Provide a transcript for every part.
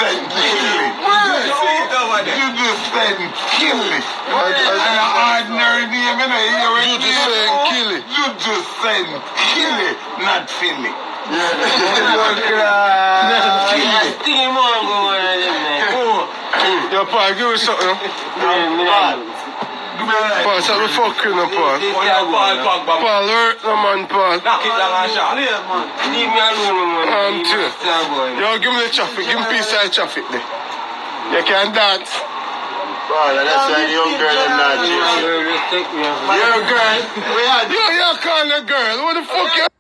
send kill it. Juju send kill it. And an ordinary name, you know. Juju send kill it. Juju send kill it, not fill it. Yo, Paul, give me something. Paul, stop me fucking up, Paul. Paul, hurt no man, Paul. Knock it down and shot. Leave me alone, man. Yo, give me the traffic. Give me piece of traffic there. You can dance. Paul, that's why the young girl is not here. You're a girl. Yo, you're calling a girl. What the fuck you?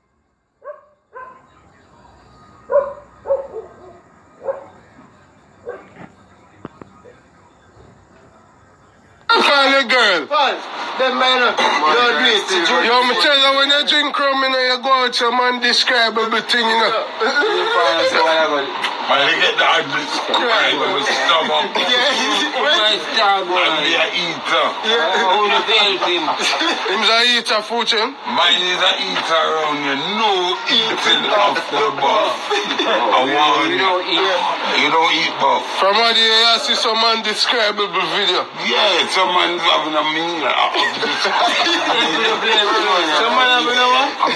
I'm calling a girl. Paul, them man, don't do it. Yo, me tell you, when you drink rum, you know, you go out some undescribable thing, you know. Man, they get the undescribable with stomach. And be a eater. Him's a eater, Fortune. Mine is a eater around you. No eating off the buff. I want you. You don't eat buff. From what you see some undescribable video. Yeah, someone's having a meal. Someone having a what? A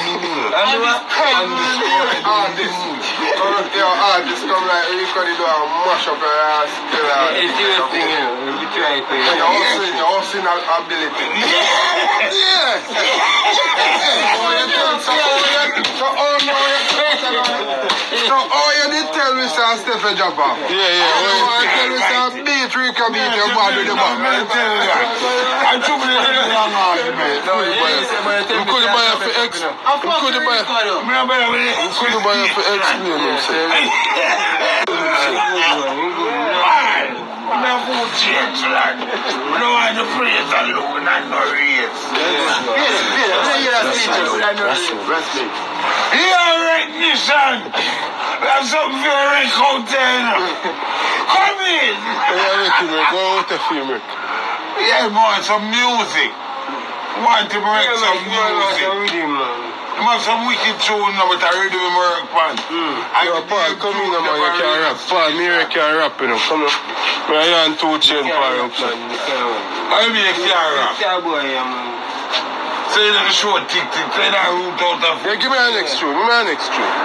meal. Yo, just come like, you can do a mash up your ass. It's serious thing, you know. We try to. You're also in ability. Yeah. So, all you did tell me, sir, Stephen jump off. Yeah. You tell me, sir, beat Rick and beat your body with the ball. I took it in the long argument. You couldn't buy it for X. You couldn't buy it for explain himself. No food change, lad. We don't want the praise alone and no race. Here, recognition. We have something for a record then. Come in. Go out the film. Yeah, man, some music. Want to break some music. I have some wicked tune now, but I already work on. Yo, Paul, come in, man, you can rap. Paul, me can rap, you know. Come on. I am 2 Chainz, Paul. I mean, you can rap. Say that the show tick, say that root out of... Yeah, give me an next tune. Give me an next tune.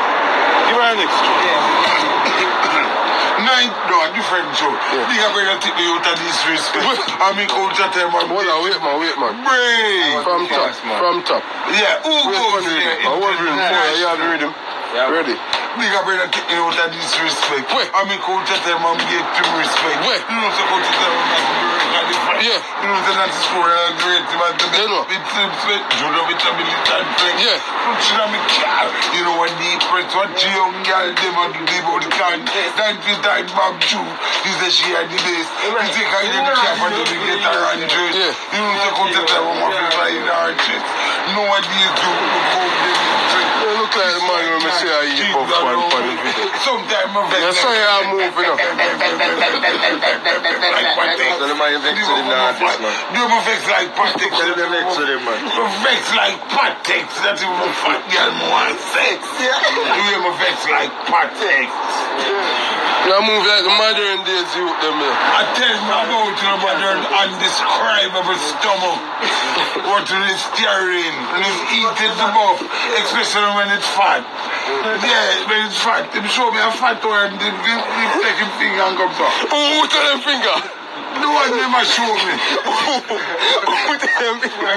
No, different tune. You have to take me out of disrespect. I mean, culture time, man. Hold on, wait, man. Break. From top. Yeah, who goes there? I was reading for you. You have the rhythm. Ready? Big up brother take me out of disrespect. I mean culture time and get to respect. You know so culture time and not to be different. Yeah. You know so that is for a great man to be with respect. You know with ability and strength. Yeah. Put you on me car. You know what deep press what young girl them on the deep out the can. That fit tight Bob Jew. He said she had the best. He say I didn't care for them to get her hundred. Yeah. You know so culture time and want to fly in her chest. Nowadays you look out them in you look like the man when I say I eat buff one for the video. Sometimes I'm very... You say I'm moving up. So the man vex to the artist, man. You me vex like Patex. Tell them vex to them, man. You vex like Patex. That's even a fat girl want sex. You me vex like Patex. You move like the modern days youth them here. I tell me about the modern undescribable stomach. What it is steering. And it's eating the buff. Especially when it's fat. Yeah, when it's fat. They show me a fat one. They take him finger and comes up. Who tell them finger? The one they must show me. Who tell them finger?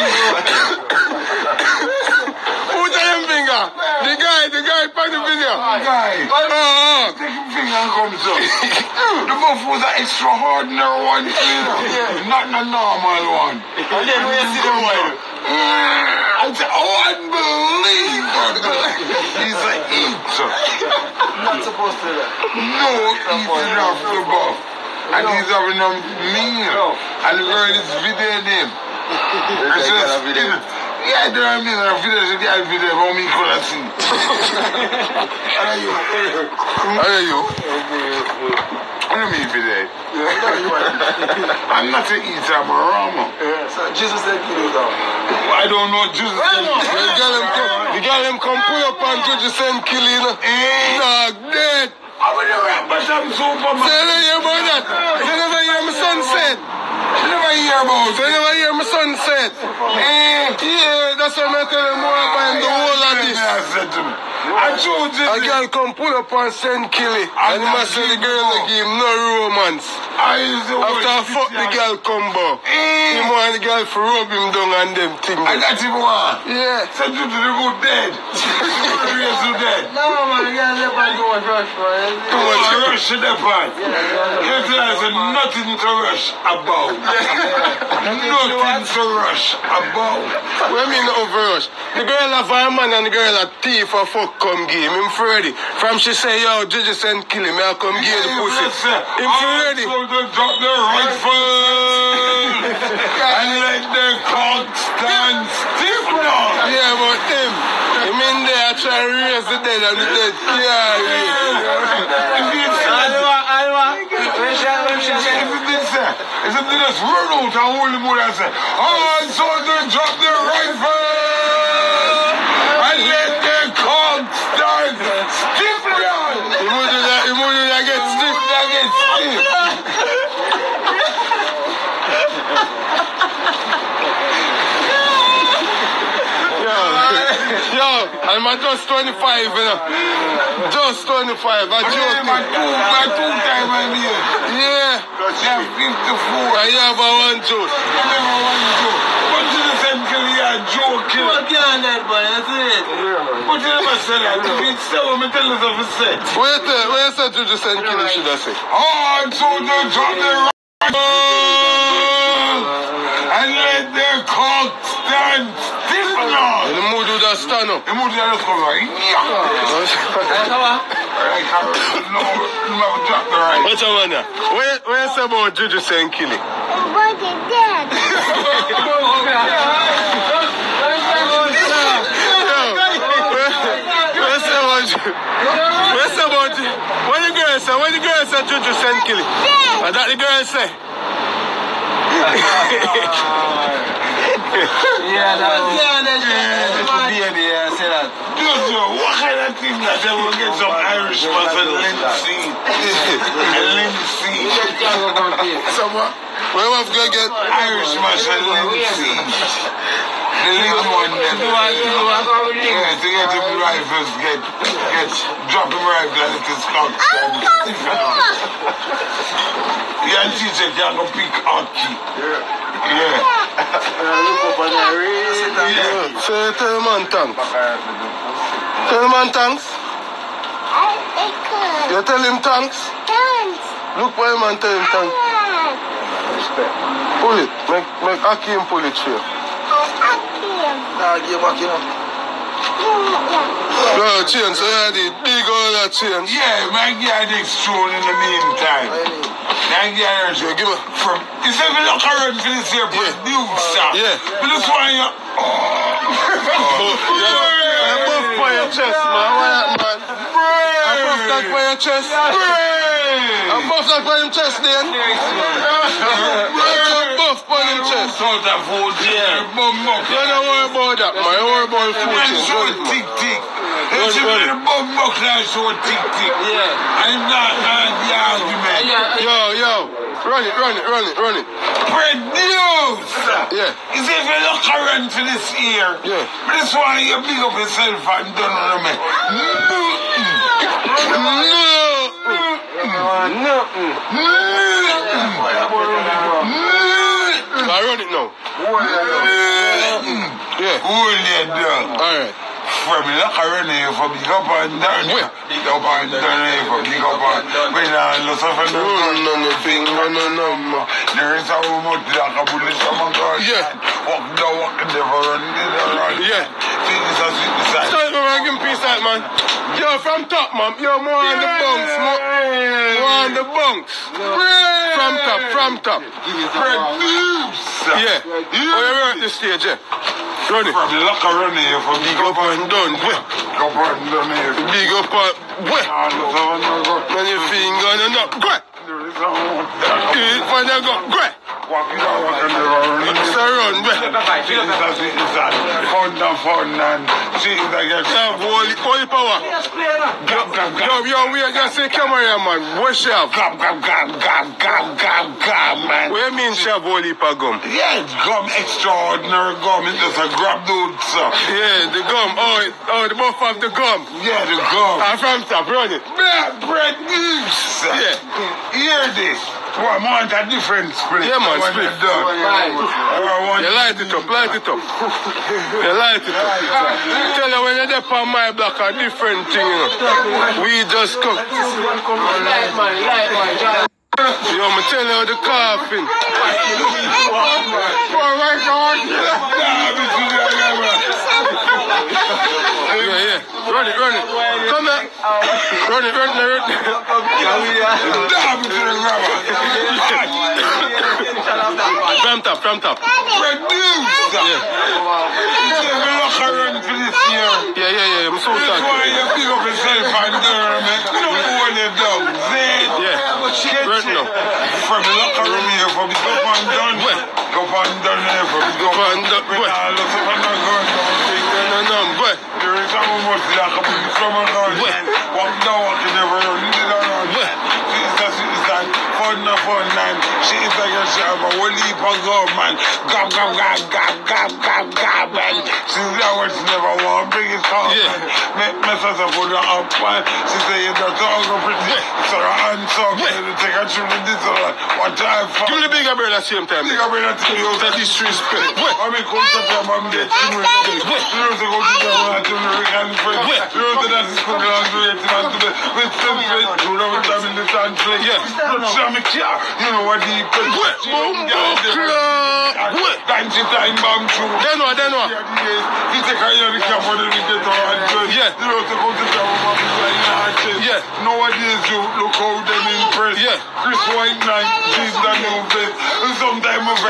Who tell them finger? The guy on the video. The guy. Take him finger and comes up. The buff was an extraordinary one, you know. Not a normal one. And then when you see the boy, I said, oh, unbelievable. He's an eater. not supposed to do that. No eating off the buff. And he's having a meal. And the girl is videoing him. And she just video. Yeah, I don't mean a video. She got a video about me for that scene. How are you? I don't mean video. I'm not an eater, I'm a rama. So Jesus said kill you down. I don't know Jesus. The girl them come pull up and Jesus send killing. Dog dead. I would you rap but I'm Superman? Say you never hear about that. You never hear my son said. You never hear about it. You never hear my son said. Yeah, that's why I tell him more about the whole of this. I told you. A girl come pull up and send Killy. And he must say the girl to give him no romance. After I fuck the girl come back. He want the girl to rub him down and them things. I got him one. Yeah. Send you to the good dead. You dead. No, man, you can't let too much rush, man. Too much rush in the part. You realize nothing to rush about. Nothing to rush about. What I mean over rush? The girl have a man and the girl a thief or fuck come give him. Him ready. From she say, yo, Juju send kill him. I come give the pussy. Him ready. So they drop their rifle and let their cock stand stiff now. Yeah, but him in there try to raise the dead and the dead. Yeah. If they just run out and hold him and say, oh, so they drop their rifle and let their cock stand stiff now. You would get stiff. Yo, I'm just 25, you know. Just 25, I joke. My two-time I'm here. Yeah. I'm 54. I have a one joke. I never one joke. But you the same kill you are joking. You can't that, boy, that's it. But you never said that. If you say what me tell you to say. Where you said you just send Killy should I say? Oh, so they drop their and let their cock stand stiff now. The mood do that stand up. The mood just come like, What's up, man? Where you say about Juju saying Killy? About the dead. What the girl say? What the girl say Juju send Killy? What that the girl say? Yeah, baby, I say that. What kind of thing that they will get some Irish man for linseed? Linseed. Someone? Where have to get Irish man for linseed? The little one then. Yeah, to get him rifles, drop him rifle and it is cocked. Yeah, and teacher can go pick hockey. Yeah. Say tell the man thanks. Tell the man thanks. You tell him thanks? Thanks. Look for him and tell him thanks. Pull it. Make Akim pull it here. Nah, give back, you know. No, change. So you had the big all that change. Yeah, my guy next thrown in the meantime. My guy Give me. from. Is there a look around for this here producer? Yeah. But this one you. I buff for your chest, man. Why that, man? I buff that for your chest. I buff that for your chest, then. Buff for your chest. Sort of food, yeah. You don't worry about that, man. You worry about food. Man, so tick tick. It's a bum buckler, so tick tick. Yeah. I'm not the argument. Yo. Run it. Produce! Yeah. Is if you look around for this year, Yeah. but this one you big up yourself and don't know me. I run it now. Yeah. Hold it down. Alright. From the look around here for big up and down. Where? Big up and down here for big up and down. When I look up and No. there is a woman like a bullet from a gun. Yeah. Walk never run. Yeah. See this as it is. Start me, give me peace out, man. Yo, from top, man. Yo, more on the bunks. More on the bunks. From top. Produce! Yeah. Oh, you work the stage, yeah. Run it. From the lock around here for big Up and down, where? Big up and down here. Big up and where? When you finger and up, go. When you go, go. Walk it out and It's a run, where? Count down and fun and she is like a holy power. Yo, we are just say camera man. What she have? Gum, man. What you mean she have holy power gum? Yeah, it's gum, extraordinary gum. It's just a grab dude, sir. Yeah, the gum. Oh, the buff of the gum. Yeah, the gum. I'm from top, run it. Bread news. Yeah. Hear this. Well, I want a different split. Yeah, man, split. You light it up. You light it up. Tell you when you're there on my block, a different thing, you know. We just come. Light man. Yo, me tell you the coughing. Yeah. Run it. Come here. Run it. From top. Yeah. I'm so tired. Right now. From the locker room here, from the go on down here, from the go on down boy. There is someone who wants to lock up in the summer down here. Walk down, walking never around. It's like fun, man. She is like a shop, a whole heap of gum, man. Gum, man. She's that what she never want. Bring it home, man. Mess us up with her up, man. She say, you're not talking pretty. So her hands up, man. Take a trip with this one. What time for? Give me the bigger brother at the same time. Bigger brother to you. That is disrespect. I mean, come to your mom, get to me. You know, to go to your mom, to me, and friend. You know, that is cooking on the way to the with some friend. You know, what I'm in the sun, yeah. You know what he put? Time bomb through. Then what? He take a year to come for the get on. Yeah. You know, to go to the mom, yeah. Nowadays, you look how them impressed. Yeah. Chris White Knight, she's the new best. Sometimes I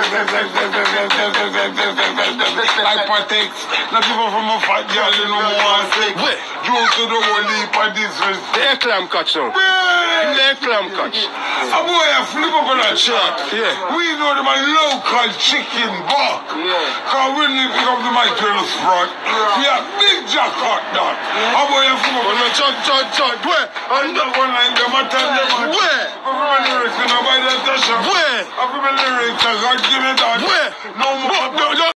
like politics. Not even from a fat girl, you know more sick. You also don't want to leave for this risk. The clam catch now. The clam catch. A boy, I flip up on a chart. Yeah. We know them a local chicken buck. Because when we pick up the McDonald's front, we have big jack hot dog. A boy, I flip up on a chart. Where? And that one line, them a tell them. Where? From my lyrics, you know, by that shop. Where? From my lyrics, I got give it on. Where? No more.